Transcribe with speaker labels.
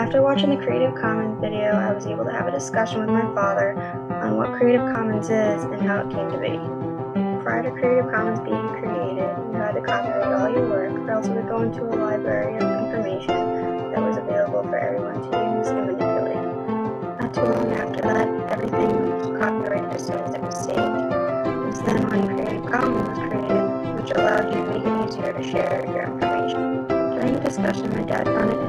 Speaker 1: After watching the Creative Commons video, I was able to have a discussion with my father on what Creative Commons is and how it came to be. Prior to Creative Commons being created, you had to copyright all your work, or else it would go into a library of information that was available for everyone to use and manipulate. Not too long after that, everything was copyrighted as soon as it was saved. It was then when Creative Commons was created, which allowed you to make it easier to share your information. During the discussion, my dad found it